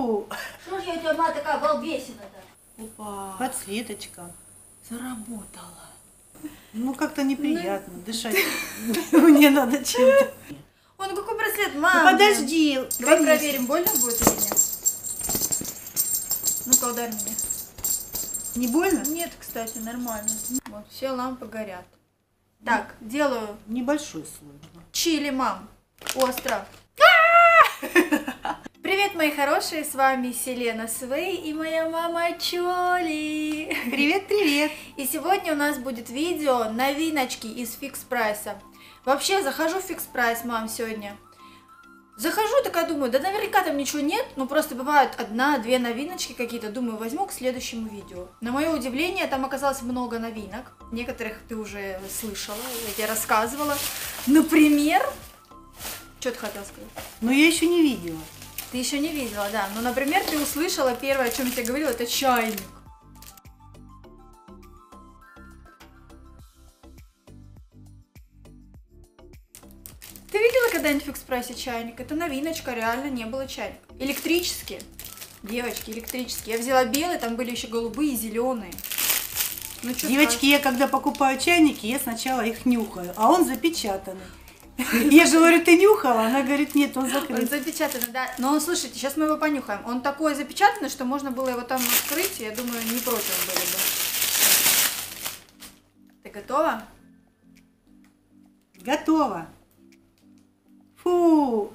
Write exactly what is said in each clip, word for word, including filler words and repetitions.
Фу! Что ж я у тебя, ма, такая балбесина-то? Опа! Подсветочка. Заработала. Ну, как-то неприятно ну... дышать. Мне надо чем-то. Ой, ну какой браслет, мама? Ну, подожди. Давай проверим, больно будет или нет. Ну-ка, ударь меня. Не больно? Нет, кстати, нормально. Вот, все лампы горят. Так, делаю... Небольшой слой. Чили, мам. Остро. Привет, мои хорошие, с вами Селена Свей и моя мама Чоли. Привет, привет. И сегодня у нас будет видео новиночки из Фикс Прайса. Вообще, захожу в Фикс Прайс, мам, сегодня. Захожу, такая думаю, да наверняка там ничего нет, ну просто бывают одна-две новиночки какие-то, думаю, возьму к следующему видео. На мое удивление, там оказалось много новинок, некоторых ты уже слышала, я тебе рассказывала. Например, что ты хотела сказать? Ну я еще не видела. Ты еще не видела, да, ну, например, ты услышала первое, о чем я тебе говорила, это чайник. Ты видела когда-нибудь в Фикс Прайсе чайник? Это новиночка, реально не было чайника. Электрические. Девочки, электрические. Я взяла белые, там были еще голубые и зеленые. Ну, девочки, скажешь? Я когда покупаю чайники, я сначала их нюхаю, а он запечатанный. Я же говорю, ты нюхала? Она говорит, нет, он закрыт. Он запечатанный, да. Но слушайте, сейчас мы его понюхаем. Он такой запечатанный, что можно было его там открыть, я думаю, не против были бы. Ты готова? Готова. Фу!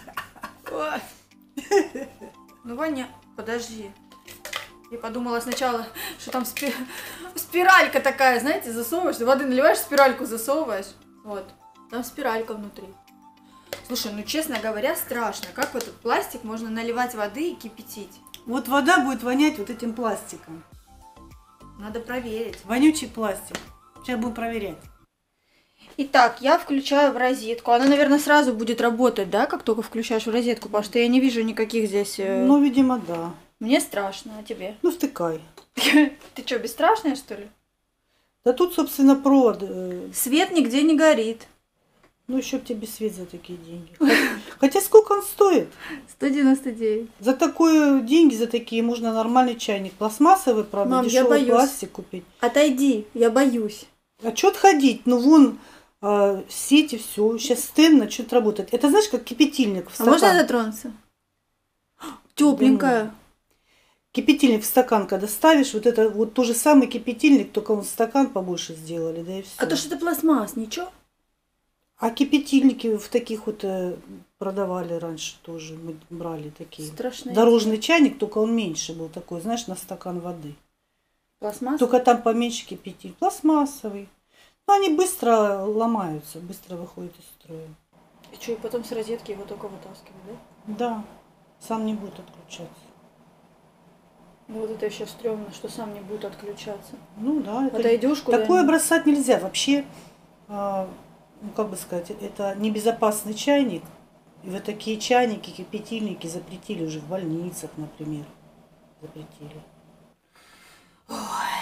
Ну, Ваня, подожди. Я подумала сначала, что там спи... спиралька такая, знаете, засовываешь, ты воды наливаешь, спиральку засовываешь. Вот, там спиралька внутри. Слушай, ну, честно говоря, страшно. Как в этот пластик можно наливать воды и кипятить? Вот вода будет вонять вот этим пластиком. Надо проверить. Вонючий пластик. Сейчас будем проверять. Итак, я включаю в розетку. Она, наверное, сразу будет работать, да, как только включаешь в розетку, потому что я не вижу никаких здесь... Ну, видимо, да. Мне страшно, а тебе? Ну, втыкай. Ты что, бесстрашная, что ли? Да тут, собственно, провод. Свет нигде не горит. Ну, еще б тебе свет за такие деньги. Хотя сколько он стоит? сто девяносто девять. За такое деньги, за такие можно нормальный чайник. Пластмассовый, правда, мам, дешевый я боюсь. пластик купить. Отойди, я боюсь. А что отходить? Ну, вон... А, сети, все. Сейчас стенд начнет работать. Это знаешь, как кипятильник в стакан. А можно дотронуться? Тепленькая. Да. Кипятильник в стакан, когда ставишь, вот это вот тот же самый кипятильник, только он стакан побольше сделали, да и все. А то, что это пластмасс, ничего? А кипятильники в таких вот продавали раньше тоже, мы брали такие. Страшно. Дорожный чайник, только он меньше был такой, знаешь, на стакан воды. Пластмасс? Только там поменьше кипятильник. Пластмассовый. Но они быстро ломаются, быстро выходят из строя. И что, и потом с розетки его только вытаскивать, да? Да, сам не будет отключаться. Ну вот это еще стрёмно, что сам не будет отключаться. Ну да. Это... Отойдешь куда-нибудь? Такое бросать нельзя. Вообще, а, ну как бы сказать, это небезопасный чайник. И вот такие чайники, кипятильники запретили уже в больницах, например. Запретили. Ой.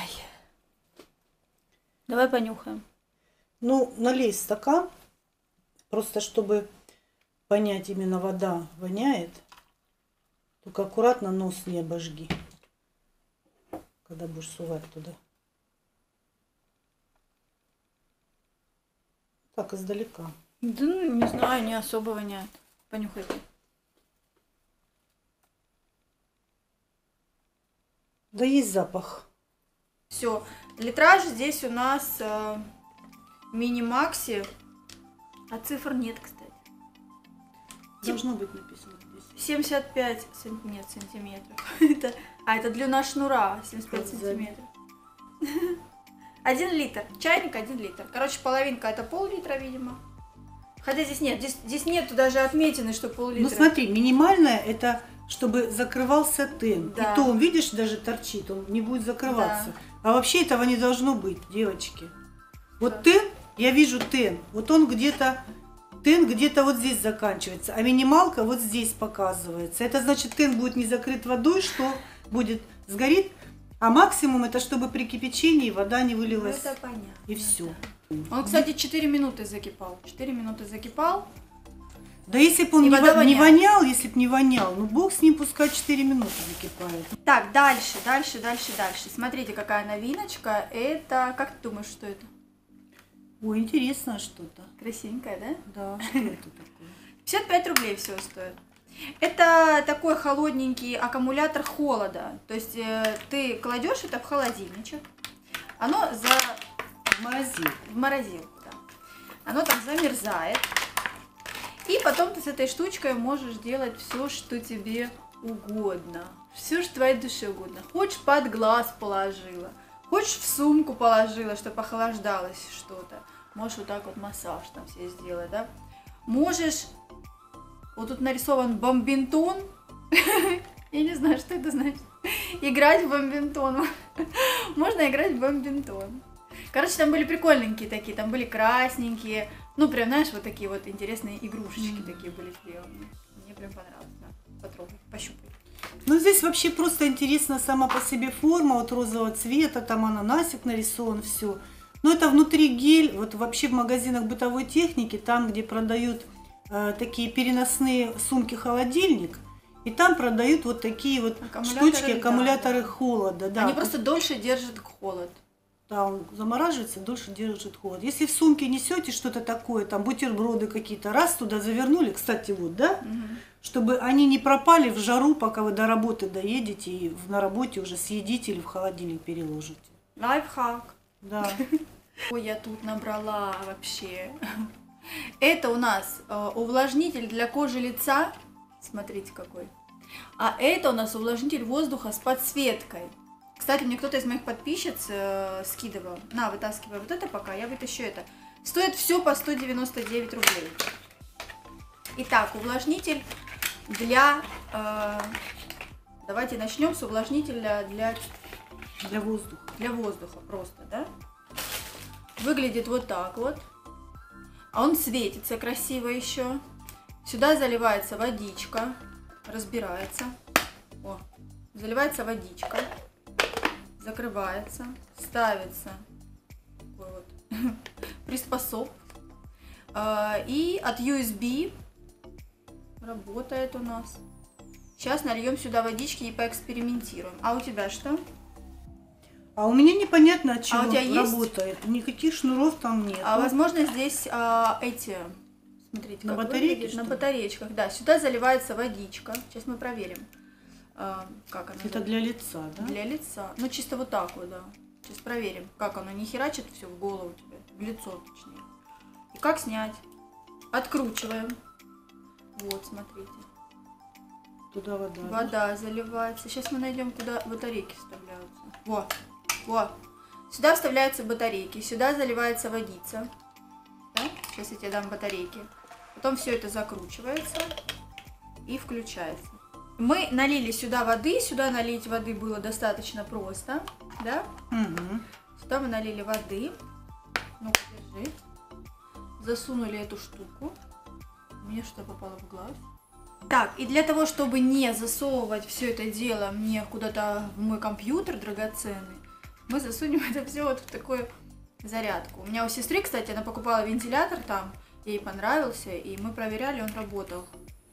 Давай понюхаем. Ну, налей стакан, просто чтобы понять, именно вода воняет. Только аккуратно нос не обожги, когда будешь сувать туда. Так, издалека. Да, ну, не знаю, не особо воняет. Понюхай. Да есть запах. Все. Литраж здесь у нас э, мини-макси, а цифр нет, кстати. Должно быть написано здесь. семьдесят пять сантиметров, нет, сантиметров. это, а, это длина шнура, семьдесят пять сантиметров. Один литр. Чайник один литр. Короче, половинка это пол-литра, видимо. Хотя здесь нет, здесь, здесь нету даже отметины, что пол-литра. Ну смотри, минимальное это, чтобы закрывался тен. Да. И то, он, видишь, даже торчит, он не будет закрываться. Да. А вообще этого не должно быть, девочки. Вот Да. тен, я вижу тен, вот он где-то, тен где-то вот здесь заканчивается, а минималка вот здесь показывается. Это значит, тен будет не закрыт водой, что будет, сгорит, а максимум это, чтобы при кипячении вода не вылилась. Ну, это понятно. И все. Он, кстати, четыре минуты закипал. четыре минуты закипал. Да если бы он И не, вода во- не воняет. вонял, если бы не вонял, ну бог с ним, пускай четыре минуты закипает. Так, дальше, дальше, дальше, дальше. Смотрите, какая новиночка. Это, как ты думаешь, что это? Ой, интересно что-то. Красивенькая, да? Да, что это такое? пятьдесят пять рублей всего стоит. Это такой холодненький аккумулятор холода. То есть э, ты кладешь это в холодильничек, оно за... В морозилку. в морозилку, да. Оно там замерзает. И потом ты с этой штучкой можешь делать все, что тебе угодно. Все, что твоей душе угодно. Хочешь, под глаз положила. Хочешь, в сумку положила, чтобы охлаждалось что-то. Можешь вот так вот массаж там себе сделать, да. Можешь... Вот тут нарисован бомбинтон. Я не знаю, что это значит. Играть в бомбинтон. Можно играть в бомбинтон. Короче, там были прикольненькие такие, там были красненькие. Ну, прям, знаешь, вот такие вот интересные игрушечки mm. такие были сделаны. Мне прям понравилось. Да. Потрогай, пощупай. Ну, здесь вообще просто интересна сама по себе форма, вот розового цвета, там ананасик нарисован, все. Но это внутри гель, вот вообще в магазинах бытовой техники, там, где продают э, такие переносные сумки-холодильник, и там продают вот такие вот Аккумуляторы, штучки, да, аккумуляторы да. холода. Да. Они просто дольше держат холод. Да, он замораживается, дольше держит холод. Если в сумке несете что-то такое, там бутерброды какие-то, раз туда завернули, кстати, вот, да, Угу. чтобы они не пропали в жару, пока вы до работы доедете и на работе уже съедите или в холодильник переложите. Лайфхак. Да. Ой, я тут набрала вообще. Это у нас э, увлажнитель для кожи лица. Смотрите какой. А это у нас увлажнитель воздуха с подсветкой. Кстати, мне кто-то из моих подписчиц э, скидывал. На, вытаскивай вот это пока, я вытащу это. Стоит все по сто девяносто девять рублей. Итак, увлажнитель для... Э, давайте начнем с увлажнителя для... Для воздуха. Для воздуха просто, да? Выглядит вот так вот. А он светится красиво еще. Сюда заливается водичка. Разбирается. О, заливается водичка. Закрывается. Ставится такой вот приспособ. И от ю эс би работает у нас. Сейчас нальем сюда водички и поэкспериментируем. А у тебя что? А у меня непонятно, от чего А у тебя есть? работает. Никаких шнуров там нет. А возможно здесь а, эти, смотрите, На как батарейке, выглядит. что На ли? батареечках, да. Сюда заливается водичка. Сейчас мы проверим, а, как она. Это для лица, да? Для лица. Ну чисто вот так вот, да. Сейчас проверим, как оно не херачит все в голову тебе, в лицо точнее. И как снять? Откручиваем. Вот, смотрите. Туда вода. да? Вода заливается. Сейчас мы найдем, куда батарейки вставляются. Вот. Вот. Сюда вставляются батарейки, сюда заливается водица. Да? Сейчас я тебе дам батарейки. Потом все это закручивается и включается. Мы налили сюда воды, сюда налить воды было достаточно просто, да? Угу. Сюда мы налили воды. Ну-ка, держи. Засунули эту штуку. Мне что попало в глаз. Так, и для того, чтобы не засовывать все это дело мне куда-то в мой компьютер драгоценный, мы засунем это все вот в такую зарядку. У меня у сестры, кстати, она покупала вентилятор там, ей понравился, и мы проверяли, он работал.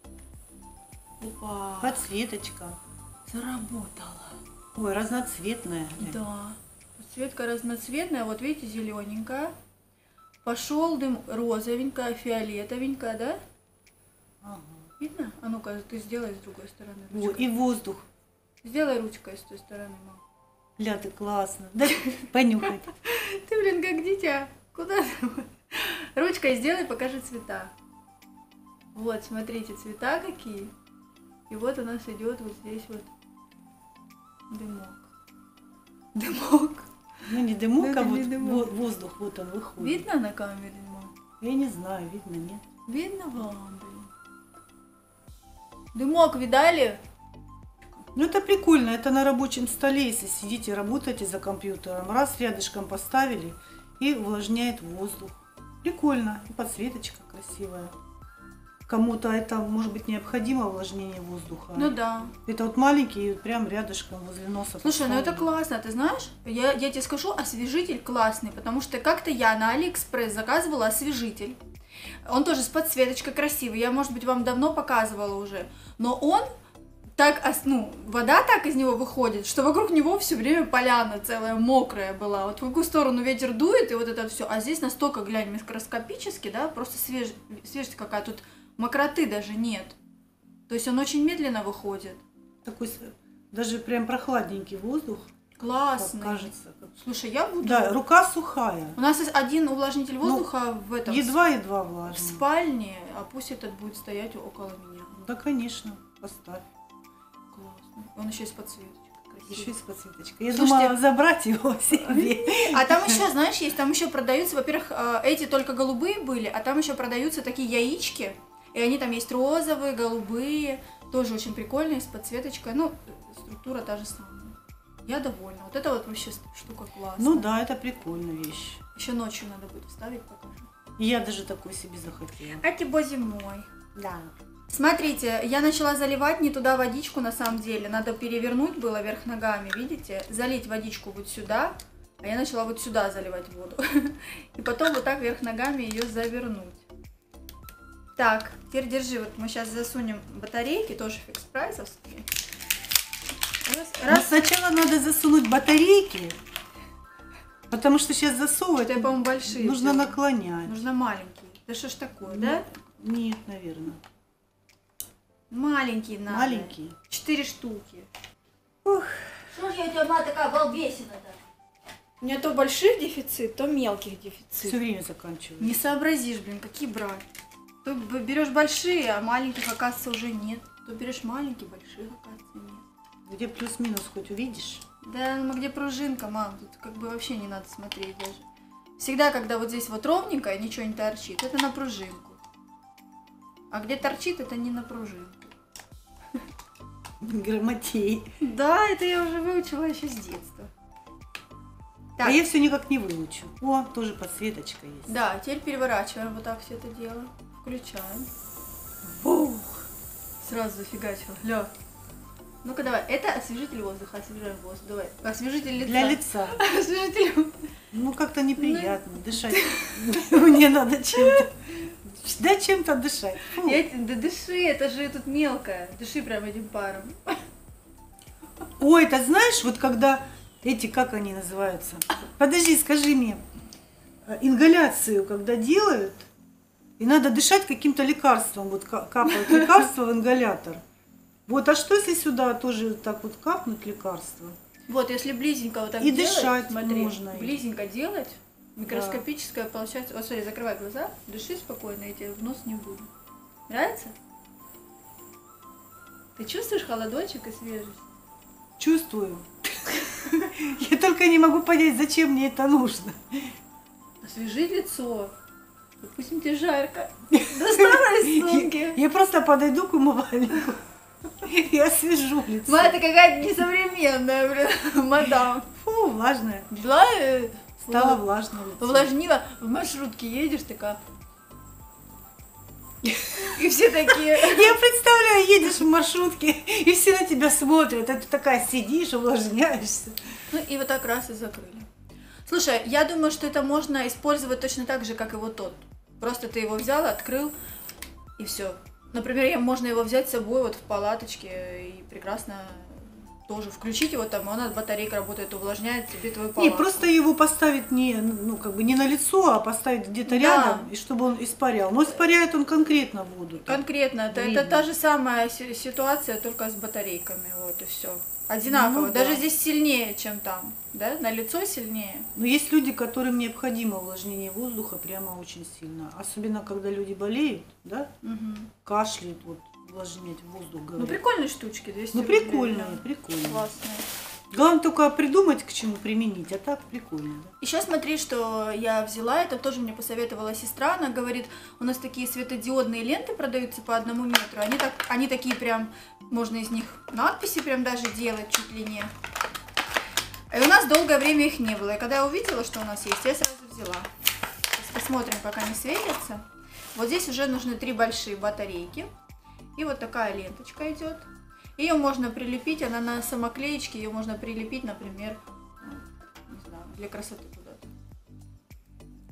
Опа! Подсветочка. Заработала. Ой, разноцветная. Да. Подсветка разноцветная, вот видите, зелененькая. Пошел дым розовенькая, фиолетовенькая, да? Ага. Видно? А ну-ка, ты сделай с другой стороны. О, ручкой. и воздух. Сделай ручкой с той стороны, мам. Ля, ты классно. Да, понюхать. Ты, блин, как дитя. Куда ты? Ручкой сделай, покажи цвета. Вот, смотрите, цвета какие. И вот у нас идет вот здесь вот дымок. Дымок. Ну, не дымок, Это а не вот дымок. во- воздух, вот он выходит. Видно на камере, мам? Я не знаю, видно, нет. Видно вам, блин? Дымок видали? Ну, это прикольно, это на рабочем столе, если сидите, работаете за компьютером, раз рядышком поставили и увлажняет воздух. Прикольно, и подсветочка красивая. Кому-то это, может быть, необходимо увлажнение воздуха. Ну да. Это вот маленький, прям рядышком возле носа. Слушай, ну это поставили. классно, ты знаешь? Я, я тебе скажу, освежитель классный, потому что как-то я на Алиэкспресс заказывала освежитель. Он тоже с подсветочкой красивый. Я, может быть, вам давно показывала уже. Но он так, ну, вода так из него выходит, что вокруг него все время поляна целая мокрая была. Вот в какую сторону ветер дует, и вот это все. А здесь настолько, глянь, микроскопически, да, просто свеж... свежесть какая. Тут мокроты даже нет. То есть он очень медленно выходит. Такой даже прям прохладненький воздух. Классный. Кажется. Слушай, я буду... Да, рука сухая. У нас есть один увлажнитель воздуха ну, в этом... Едва-едва В влажный. спальне, а пусть этот будет стоять около меня. Да, конечно, поставь. Классно. Он еще и с подсветочкой. Красивый. Еще и с подсветочкой. Я Слушайте, думала забрать его себе. А там еще, знаешь, есть, там еще продаются, во-первых, эти только голубые были, а там еще продаются такие яички. И они там есть розовые, голубые, тоже очень прикольные, с подсветочкой. Ну, структура та же самая. Я довольна. Вот это вот вообще штука классная. Ну да, это прикольная вещь. Еще ночью надо будет вставить, покажу. Я даже такой себе захотела. А типа зимой. Да. Смотрите, я начала заливать не туда водичку на самом деле. Надо перевернуть было вверх ногами, видите? Залить водичку вот сюда, а я начала вот сюда заливать воду. И потом вот так вверх ногами ее завернуть. Так, теперь держи, вот мы сейчас засунем батарейки, тоже фикс-прайсовские. Раз, раз. Сначала надо засунуть батарейки, потому что сейчас засовывать, это, по-моему, большие. Нужно все. наклонять. Нужно маленькие. Да что ж такое, ну, да? Нет, наверное. Маленькие надо. Маленькие. Четыре штуки. Ух. Что ж я у тебя, ма, такая балбесина-то? У меня то больших дефицит, то мелких дефицит. Все время заканчиваю. Не сообразишь, блин, какие брать. То берешь большие, а маленьких, оказывается, уже нет. То берешь маленькие, больших, оказывается, нет. Где плюс-минус хоть увидишь? Да, ну где пружинка, мам, тут как бы вообще не надо смотреть даже. Всегда, когда вот здесь вот ровненько, ничего не торчит, это на пружинку. А где торчит, это не на пружинку. Грамотей. Да, это я уже выучила еще с детства. Так. А я все никак не выучу. О, тоже подсветочка есть. Да, теперь переворачиваем вот так все это дело. Включаем. Ух. Сразу зафигачила. Ля. Ну-ка давай, это освежитель воздуха, освежаем воздух, давай. Освежитель лица. Для лица. Освежитель. Ну как-то неприятно дышать. Мне надо чем-то. Да чем-то дышать. Я, да дыши, это же тут мелкое. Дыши прям этим паром. Ой, это знаешь, вот когда эти, как они называются? Подожди, скажи мне. Ингаляцию, когда делают, и надо дышать каким-то лекарством, вот капают лекарство в ингалятор. Вот, а что если сюда тоже так вот капнуть лекарство? Вот, если близенько вот так и делать, дышать смотри, можно. близенько делать, микроскопическое да. Получается. Вот смотри, закрывай глаза, дыши спокойно, и тебе в нос не будет. Нравится? Ты чувствуешь холодочек и свежесть? Чувствую. Я только не могу понять, зачем мне это нужно. Освежи лицо. Допустим, тебе жарко. Доставай из сумки. Я просто подойду к умывальнику. Я освежу лицо. Ма, ты какая-то несовременная, блин, мадам. Фу, влажная. Да, стало влажное лицо. Увлажнила, в маршрутке едешь, такая. И все такие. Я представляю, едешь в маршрутке, и все на тебя смотрят, а ты такая сидишь, увлажняешься. Ну и вот так раз и закрыли. Слушай, я думаю, что это можно использовать точно так же, как и вот тот. Просто ты его взял, открыл, и все. Например, можно его взять с собой вот в палаточке и прекрасно тоже включить его там, он от батарейки работает, увлажняет тебе твою палатку. И просто его поставить не, ну, как бы не на лицо, а поставить где-то да. рядом, и чтобы он испарял. Но испаряет он конкретно воду. Конкретно. Это, это та же самая ситуация, только с батарейками. Вот и все. Одинаково. Ну, Даже да. здесь сильнее, чем там. Да? На лицо сильнее. Но есть люди, которым необходимо увлажнение воздуха прямо очень сильно. Особенно, когда люди болеют, да? Угу. Кашляют, вот, увлажнять воздух. Говорят. Ну, прикольные штучки. двести ну, рублей, прикольные, да. прикольные. Классные. Главное только придумать, к чему применить, а так прикольно. Да? Еще смотри, что я взяла, это тоже мне посоветовала сестра, она говорит, у нас такие светодиодные ленты продаются по одному метру, они, так, они такие прям, можно из них надписи прям даже делать чуть ли не. И у нас долгое время их не было, и когда я увидела, что у нас есть, я сразу взяла. Сейчас посмотрим, как они светятся. Вот здесь уже нужны три большие батарейки, и вот такая ленточка идет. Ее можно прилепить, она на самоклеечке, ее можно прилепить, например, ну, не знаю, для красоты куда-то.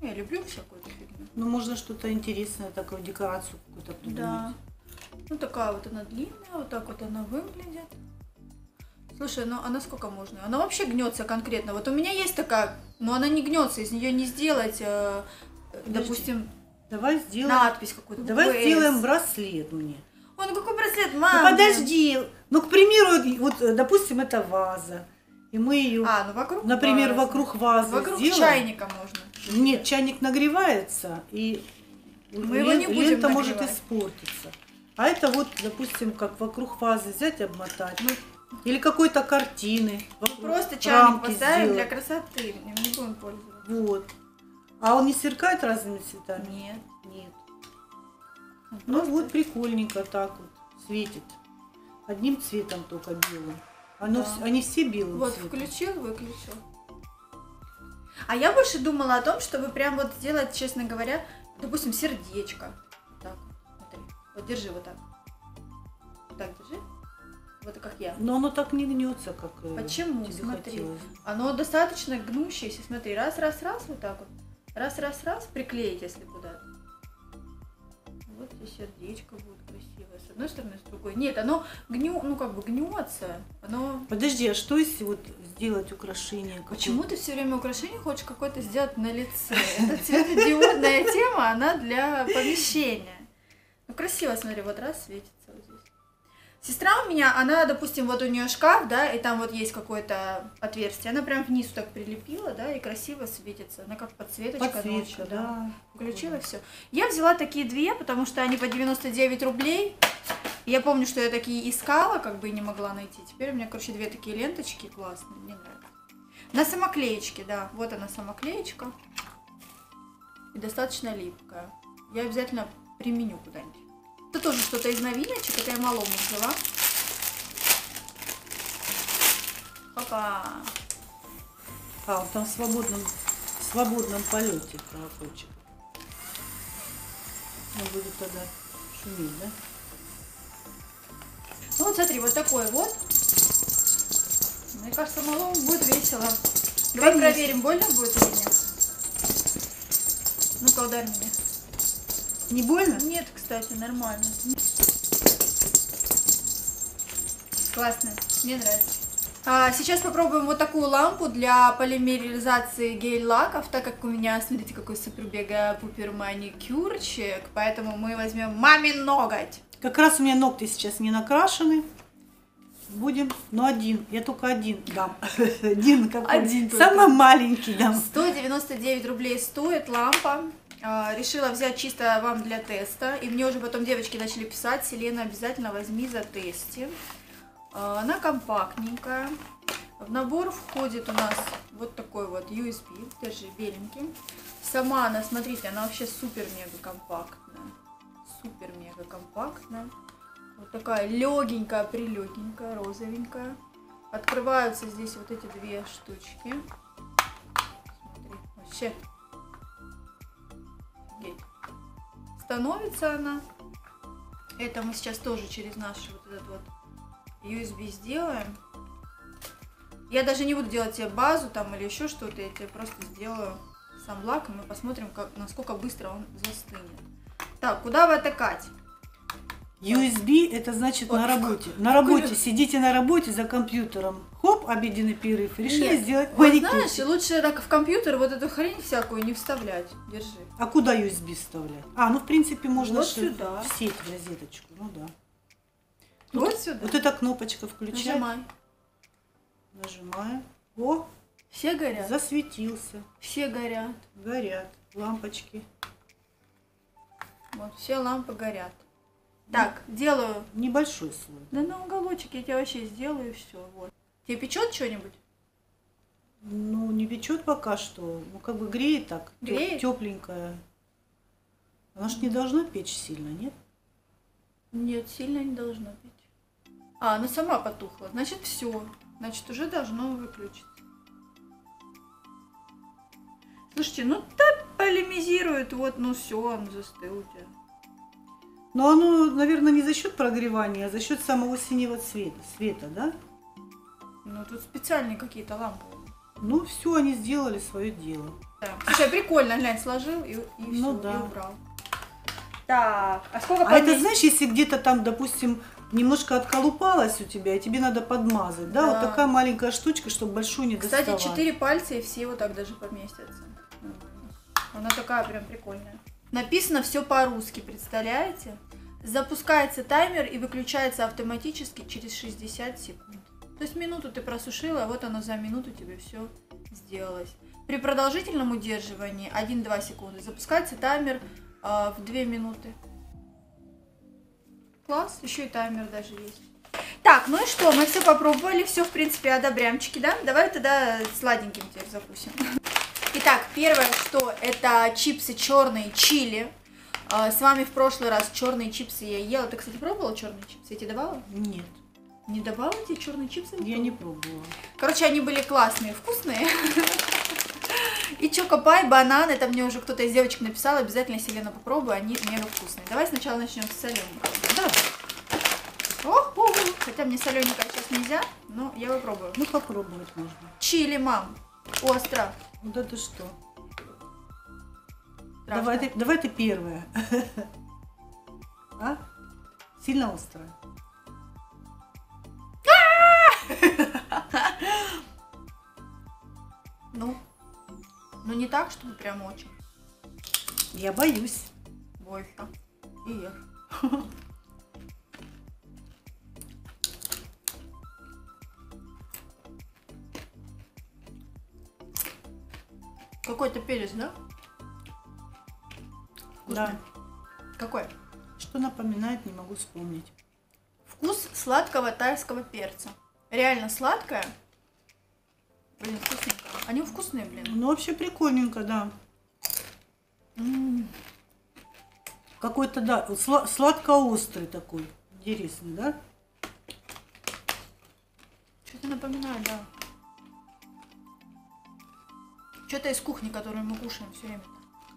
Я люблю всякую эту фигню. Ну, можно что-то интересное, такую декорацию какую-то придумать. Да. Ну, такая вот она длинная, вот так вот она выглядит. Слушай, ну а насколько можно? Она вообще гнется конкретно. Вот у меня есть такая, но она не гнется, из нее не сделать, э, допустим, давай сделаем, надпись какую-то. Давай букву сделаем «С». браслет мне. Ой, ну какой браслет, Ну, мама? подожди. Ну, к примеру, вот, допустим, это ваза. И мы ее, А, ну вокруг например, вазы. вокруг вазы Вокруг сделаем. чайника можно. Нет, чайник нагревается, и Мы его не будем лента может нагревать. испортиться. А это вот, допустим, как вокруг вазы взять, обмотать. Или какой-то картины. Мы просто чайник поставим сделать. для красоты, им не будем пользоваться. Вот. А он не сверкает разными цветами? Нет. Нет. Ну, Ну просто- вот прикольненько так вот светит. Одним цветом только белым. Оно, Да. вс- Они все белым Вот, цветом. включил, выключил. А я больше думала о том, чтобы прям вот сделать, честно говоря, допустим, сердечко. Вот так, смотри. Вот держи вот так. Вот так держи. Вот как я. Но оно так не гнется, как э, Почему? тебе Смотри. хотелось. Оно достаточно гнущееся. Смотри, раз, раз, раз, вот так вот. Раз, раз, раз, приклеить, если куда-то. Вот здесь сердечко будет красивое. С одной стороны, с другой. Нет, оно гню, ну как бы гнется. Оно. Подожди, а что если вот сделать украшение? какое-то? Почему ты все время украшение хочешь какое-то сделать на лице? Это цветодиодная тема, она для помещения. Ну красиво, смотри, вот раз светится вот здесь. Сестра у меня, она, допустим, вот у нее шкаф, да, и там вот есть какое-то отверстие, она прям вниз так прилепила, да, и красиво светится. Она как подсветочка Подсветка, ночью, да. Включила все. Я взяла такие две, потому что они по девяносто девять рублей. Я помню, что я такие искала, как бы и не могла найти. Теперь у меня, короче, две такие ленточки классные, мне нравится. На самоклеечке, да, вот она самоклеечка. И достаточно липкая. Я обязательно применю куда-нибудь. Это тоже что-то из новиночек, это я малому взяла. Опа! А, он там в свободном, в свободном полете колокольчик. Он будет тогда шуметь, да? Ну вот смотри, вот такой вот. Мне кажется, малому будет весело. Давай Конечно. проверим, больно будет или нет. Ну-ка, ударь меня. Не больно? Нет, кстати, нормально. Классно, мне нравится. А, сейчас попробуем вот такую лампу для полимеризации гель-лаков, так как у меня, смотрите, какой супер-бега-пупер маникюрчик, поэтому мы возьмем мамин ноготь. Как раз у меня ногти сейчас не накрашены. Будем, ну один, я только один дам. Один какой? Один только. Самый маленький дам. сто девяносто девять рублей стоит лампа. А, решила взять чисто вам для теста. И мне уже потом девочки начали писать: Селена, обязательно возьми за тесте. А, она компактненькая. В набор входит у нас вот такой вот ю эс би. Держи, беленький. Сама она, смотрите, она вообще супер-мега компактная. Супер-мега компактная. Вот такая легенькая, прилегенькая, розовенькая. Открываются здесь вот эти две штучки. Смотри, вообще. Офигеть. Становится она. Это мы сейчас тоже через наш вот этот вот ю эс би сделаем. Я даже не буду делать тебе базу там или еще что-то. Я тебе просто сделаю сам лак, и мы посмотрим, как, насколько быстро он застынет. Так, куда вытыкать? ю эс би это значит Вот. на работе. На работе, сидите на работе за компьютером. Хоп, обеденный перерыв. Решили Нет, сделать вот маникюр. знаешь, лучше так в компьютер вот эту хрень всякую не вставлять. Держи. А куда ю эс би вставлять? А, ну в принципе можно Вот ж сюда. в сеть, в розеточку. Ну да. Вот Тут- сюда. Вот эта кнопочка включать. Нажимай. Нажимаю. О, Все горят. засветился. Все горят. Горят лампочки. Вот, все лампы горят. Так, делаю. Небольшой слой. Да на уголочек я тебе вообще сделаю и все. Вот. Тебе печет что-нибудь? Ну, не печет пока что. Ну, как бы греет так. Греет? Тепленькая. Она ж не должна печь сильно, нет? Нет, сильно не должно печь. А, она сама потухла. Значит, все. Значит, уже должно выключиться. Слушайте, ну так полемизирует. Вот, ну все, он застыл у тебя. Но оно, наверное, не за счет прогревания, а за счет самого синего цвета, света, да? Ну тут специальные какие-то лампы. Ну, все, они сделали свое дело. оставим. Слушай, прикольно, глянь, сложил и, и Ну все, да. и убрал. Так, а сколько А это, помесь- знаешь, если где-то там, допустим, немножко отколупалось у тебя, и тебе надо подмазать, да, Да. вот такая маленькая штучка, чтобы большую не Кстати, доставать. четыре пальца и все вот так даже поместятся. Она такая прям прикольная. Написано все по-русски, представляете? Запускается таймер и выключается автоматически через шестьдесят секунд. То есть минуту ты просушила, а вот оно за минуту тебе все сделалось. При продолжительном удерживании один-два секунды запускается таймер э, в две минуты. Класс, еще и таймер даже есть. Так, ну и что, мы все попробовали, все в принципе одобрямчики, да? Давай тогда сладеньким теперь закусим. Итак, первое, что это чипсы черные чили. А, С вами в прошлый раз черные чипсы я ела. Ты, кстати, пробовала черные чипсы? Я тебе давала? Нет, Не давала тебе черные чипсы? я не пробовала. Короче, они были классные, вкусные. И чокопай, банан, это мне уже кто-то из девочек написал, обязательно, Селена, попробуй, они мега вкусные. Давай сначала начнем с солененького. Да, О-хо! Хотя мне солененькое сейчас нельзя, но я попробую. ну попробовать можно. Чили, мам, остро. Да ты что? Страшно. Давай ты, давай ты первая. А? Сильно острая. Ну, ну не так, чтобы прям очень. Я боюсь. Бойся. И ешь. Какой-то перец, да? Вкусный. Да. Какой? Что напоминает, не могу вспомнить. Вкус сладкого тайского перца. Реально сладкое. Блин, вкусненько. Они вкусные, блин. Ну, вообще прикольненько, да. М. Какой-то, да, сла- сладко-острый такой. Интересный, да? Что-то напоминает, да. Что-то из кухни, которую мы кушаем все время.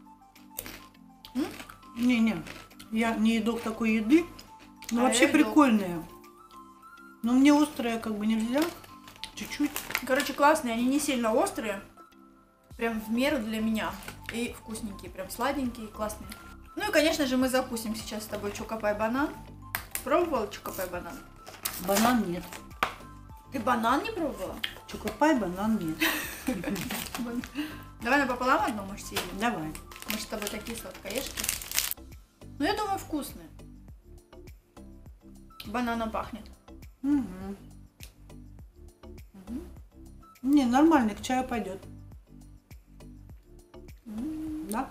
Не-не, я не едок такой еды. Но А вообще я едок. прикольные. Но мне острое как бы нельзя. Чуть-чуть. Короче, классные, они не сильно острые. Прям в меру для меня. И вкусненькие, прям сладенькие, классные. Ну и, конечно же, мы закусим сейчас с тобой чокопай банан. Пробовала чокопай банан? Банан нет. Ты банан не пробовала? Чокопай, банан нет. Давай напополам одну, может, съедим? Давай. Мы с тобой такие сладкоежки. Ну, я думаю, вкусные. Бананом пахнет. Мгм. Не, нормально, к чаю пойдет. Да?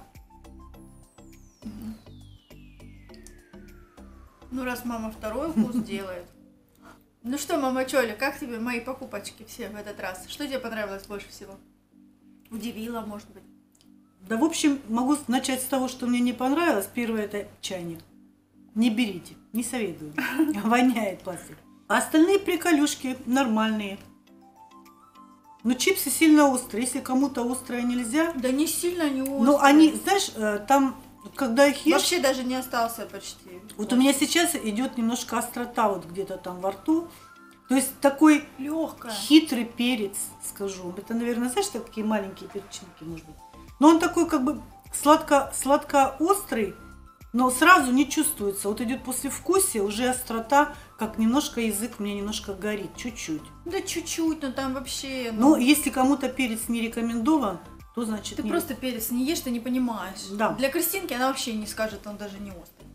Ну, раз мама второй вкус делает. Ну что, мама Чоля, как тебе мои покупочки все в этот раз? Что тебе понравилось больше всего? Удивило, может быть? Да, в общем, могу начать с того, что мне не понравилось. Первое – это чайник. Не берите, не советую. Воняет пластик. А остальные приколюшки нормальные. Но чипсы сильно острые. Если кому-то острое нельзя, Да не сильно, не острые. но они, знаешь, э, там, когда их ешь, Вообще даже не остался почти. вот у меня сейчас идет немножко острота вот где-то там во рту. То есть такой легкая. хитрый перец, скажу. Это, наверное, знаешь, такие маленькие перчинки, может быть. Но он такой как бы сладко, сладко-острый, но сразу не чувствуется. Вот идет послевкусие, уже острота, как немножко язык мне немножко горит, чуть-чуть. Да чуть-чуть, но там вообще... Но если кому-то перец не рекомендован, то значит Ты нет. просто перец не ешь, ты не понимаешь. Да. Для Кристинки она вообще не скажет, он даже не острый.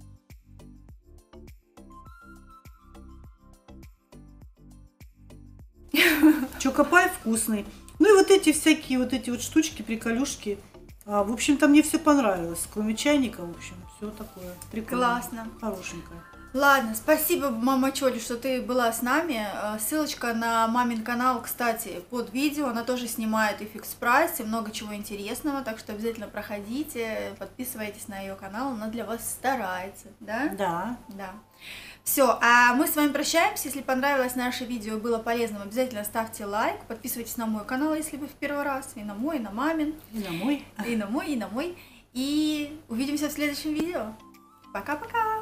Чокопай вкусный. Ну и вот эти всякие вот эти вот штучки, приколюшки. А, в общем-то, мне все понравилось. Кроме чайника, в общем, все такое прикольное. Классно. Хорошенькое. Ладно, спасибо, мама Чоли, что ты была с нами. Э, Ссылочка на мамин канал, кстати, под видео. Она тоже снимает и фикс прайс, и много чего интересного. Так что обязательно проходите, подписывайтесь на ее канал. Она для вас старается, да? Да. Да. Все, а мы с вами прощаемся. Если понравилось наше видео и было полезным, обязательно ставьте лайк. Подписывайтесь на мой канал, если вы в первый раз. И на мой, и на мамин. И на мой. И на мой, и на мой. И увидимся в следующем видео. Пока-пока!